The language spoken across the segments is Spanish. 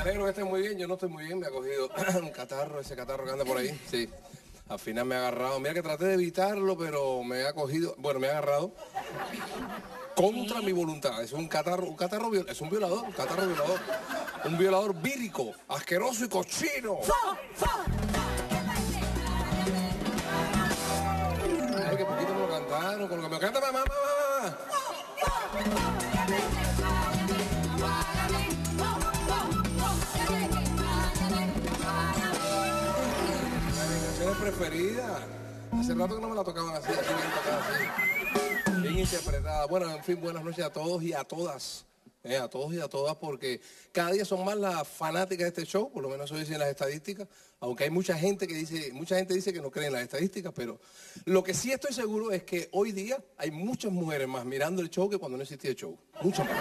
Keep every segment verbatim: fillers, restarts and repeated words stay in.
alegro que esté muy bien, yo no estoy muy bien, me ha cogido un catarro, ese catarro que anda por ahí, sí. Al final me ha agarrado, mira que traté de evitarlo, pero me ha cogido, bueno, me ha agarrado contra mi voluntad. Es un catarro, un catarro, es un violador, un catarro violador. Un violador vírico, asqueroso y cochino. Ay, que poquito me lo cantaron, con lo que me canta mamá, mamá. Preferida. Hace rato que no me la tocaban así, así bien tocada, así. Bien interpretada. Bueno, en fin, buenas noches a todos y a todas. Eh, a todos y a todas, porque cada día son más las fanáticas de este show, por lo menos eso dicen las estadísticas, aunque hay mucha gente que dice, mucha gente dice que no cree en las estadísticas, pero lo que sí estoy seguro es que hoy día hay muchas mujeres más mirando el show que cuando no existía el show. Muchas más.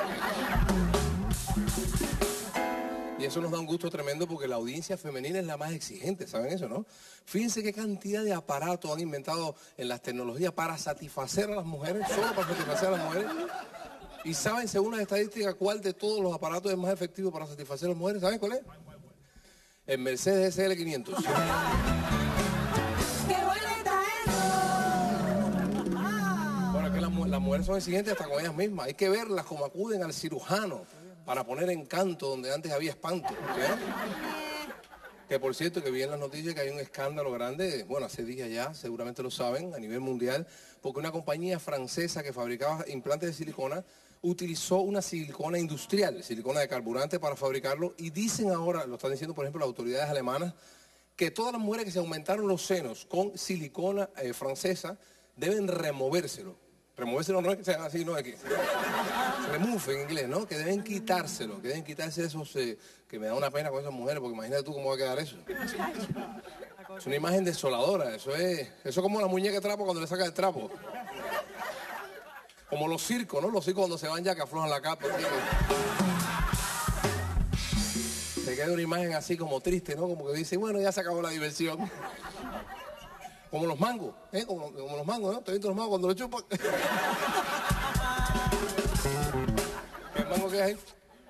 Y eso nos da un gusto tremendo porque la audiencia femenina es la más exigente, ¿saben eso, no? Fíjense qué cantidad de aparatos han inventado en las tecnologías para satisfacer a las mujeres, solo para satisfacer a las mujeres. Y saben, según las estadísticas, cuál de todos los aparatos es más efectivo para satisfacer a las mujeres. ¿Saben cuál es? El Mercedes S L quinientos. Bueno, es que las, las mujeres son exigentes hasta con ellas mismas. Hay que verlas como acuden al cirujano para poner encanto donde antes había espanto. ¿Sí? Que por cierto, que vi en las noticias que hay un escándalo grande, bueno, hace días ya, seguramente lo saben, a nivel mundial, porque una compañía francesa que fabricaba implantes de silicona utilizó una silicona industrial, silicona de carburante para fabricarlo, y dicen ahora, lo están diciendo por ejemplo las autoridades alemanas, que todas las mujeres que se aumentaron los senos con silicona eh, francesa deben removérselo. Removérselo no es que sean así, no es que remove en inglés, ¿no? Que deben quitárselo, que deben quitarse esos, eh, que me da una pena con esas mujeres, porque imagínate tú cómo va a quedar eso. Es una imagen desoladora, eso es, eso es como la muñeca de trapo cuando le saca el trapo. Como los circos, ¿no? Los circos cuando se van ya que aflojan la capa. ¿Sí? Se queda una imagen así como triste, ¿no? Como que dice, bueno, ya se acabó la diversión. Como los mangos, ¿eh? Como, como los mangos, ¿no? ¿Te visto los mangos cuando lo chupan? ¿El mango qué hay?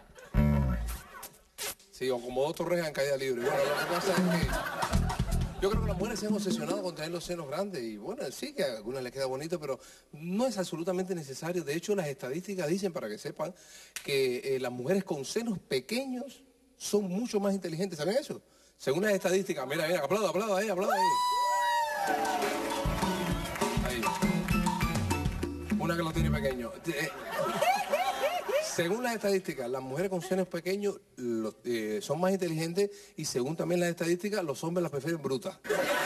Sí, o como dos torres en caída libre. Bueno, lo que pasa es que yo creo que las mujeres se han obsesionado con tener los senos grandes y bueno, sí que a algunas les queda bonito, pero no es absolutamente necesario. De hecho, las estadísticas dicen, para que sepan, que eh, las mujeres con senos pequeños son mucho más inteligentes. ¿Saben eso? Según las estadísticas, mira, mira, aplauda, aplauda ahí, aplauda ahí. Ahí. Una que lo tiene pequeño. Eh, según las estadísticas, las mujeres con senos pequeños los, eh, son más inteligentes y según también las estadísticas, los hombres las prefieren brutas.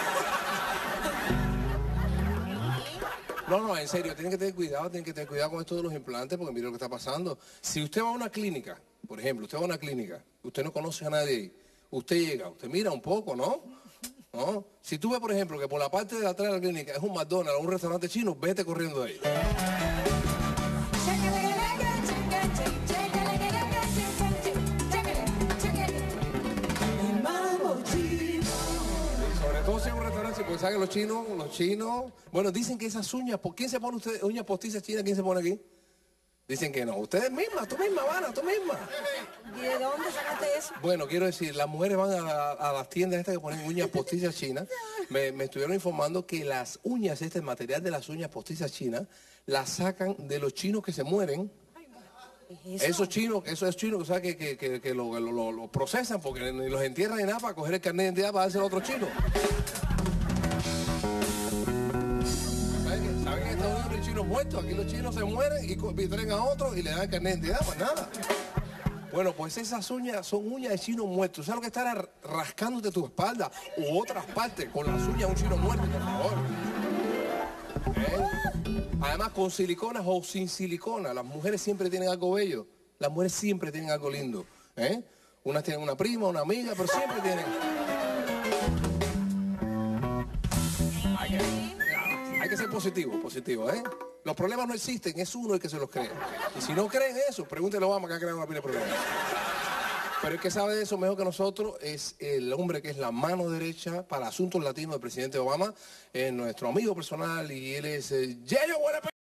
No, no, en serio, tienen que tener cuidado, tienen que tener cuidado con esto de los implantes porque mire lo que está pasando. Si usted va a una clínica, por ejemplo, usted va a una clínica, usted no conoce a nadie ahí, usted llega, usted mira un poco, ¿no? ¿No? Si tú ves, por ejemplo, que por la parte de atrás de la clínica es un McDonald's o un restaurante chino, vete corriendo de ahí. Sobre todo si es un restaurante, porque saben los chinos, los chinos... Bueno, dicen que esas uñas, ¿por quién se pone usted uñas postizas chinas? ¿Quién se pone aquí? Dicen que no. Ustedes mismas, tú misma, Habana, tú misma. ¿Y de dónde sacaste eso? Bueno, quiero decir, las mujeres van a, la, a las tiendas estas que ponen uñas postizas chinas. Me, me estuvieron informando que las uñas, este material de las uñas postizas chinas, las sacan de los chinos que se mueren. ¿Eso? Esos chinos, esos chinos, o sea, que, que, que, que lo, lo, lo, lo procesan porque ni los entierran ni nada para coger el carnet de identidad para dárselo a otro chino. ¿Saben que en Estados Unidos hay chinos muertos? Aquí los chinos se mueren y, y traen a otros y le dan el carnet de identidad, pues nada. Bueno, pues esas uñas son uñas de chino muertos. ¿Sabes lo que estará rascándote tu espalda u otras partes con las uñas de un chino muerto, por favor? ¿Eh? Además, con siliconas o sin silicona, las mujeres siempre tienen algo bello. Las mujeres siempre tienen algo lindo. ¿Eh? Unas tienen una prima, una amiga, pero siempre tienen... Hay que, hay que ser positivo, positivo, ¿eh? Los problemas no existen, es uno el que se los cree. Y si no creen eso, pregúntele a Obama que ha creado una pila de problemas. Pero el que sabe de eso mejor que nosotros es el hombre que es la mano derecha para asuntos latinos del presidente Obama, es nuestro amigo personal y él es eh, Yayo Buena.